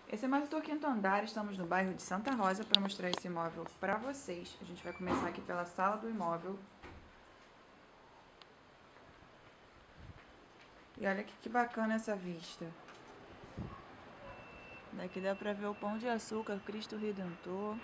Esse é mais o quinto andar, estamos no bairro de Santa Rosa para mostrar esse imóvel para vocês. A gente vai começar aqui pela sala do imóvel. E olha que bacana essa vista. Daqui dá para ver o Pão de Açúcar, Cristo Redentor.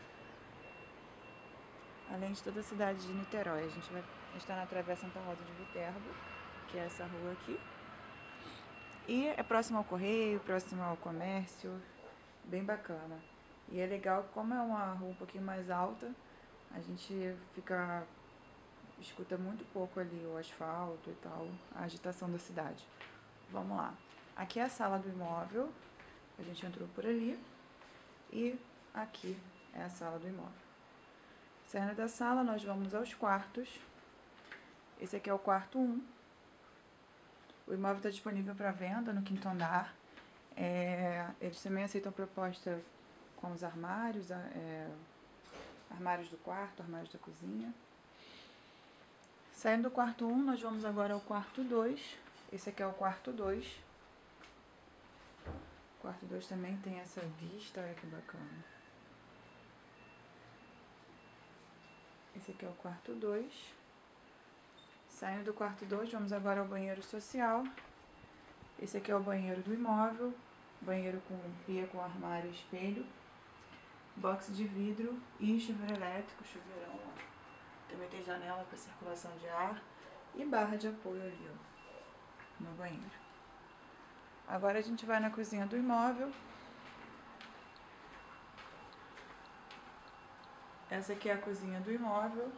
Além de toda a cidade de Niterói. A gente vai estar na Travessa Santa Rosa de Viterbo, que é essa rua aqui. E é próximo ao correio, próximo ao comércio, bem bacana. E é legal, como é uma rua um pouquinho mais alta, a gente escuta muito pouco ali o asfalto e tal, a agitação da cidade. Vamos lá. Aqui é a sala do imóvel, a gente entrou por ali, e aqui é a sala do imóvel. Saindo da sala, nós vamos aos quartos. Esse aqui é o quarto 1. O imóvel está disponível para venda no quinto andar. Eles também aceitam proposta com os armários, armários do quarto, armários da cozinha. Saindo do quarto 1, nós vamos agora ao quarto 2. Esse aqui é o quarto 2. O quarto 2 também tem essa vista, olha que bacana. Esse aqui é o quarto 2. Saindo do quarto 2, vamos agora ao banheiro social. Esse aqui é o banheiro do imóvel. Banheiro com pia, com armário e espelho. Box de vidro e chuveiro elétrico, chuveirão. Também tem janela para circulação de ar. E barra de apoio ali, ó, no banheiro. Agora a gente vai na cozinha do imóvel. Essa aqui é a cozinha do imóvel.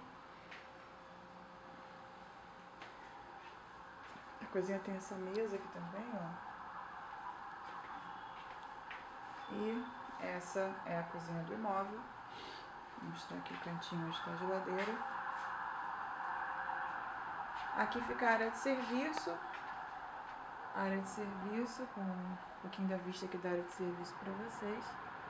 A cozinha tem essa mesa aqui também, ó. E essa é a cozinha do imóvel. Vou mostrar aqui o cantinho onde está a geladeira. Aqui fica a área de serviço. A área de serviço, com um pouquinho da vista aqui da área de serviço para vocês.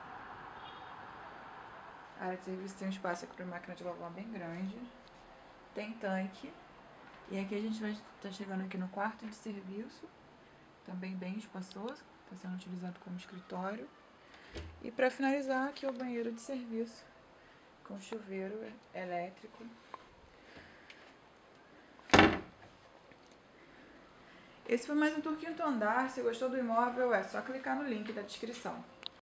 A área de serviço tem um espaço aqui para máquina de lavar bem grande. Tem tanque. E aqui a gente vai estar chegando aqui no quarto de serviço, também bem espaçoso, está sendo utilizado como escritório. E para finalizar, aqui é o banheiro de serviço, com chuveiro elétrico. Esse foi mais um tour quinto andar. Se gostou do imóvel, é só clicar no link da descrição.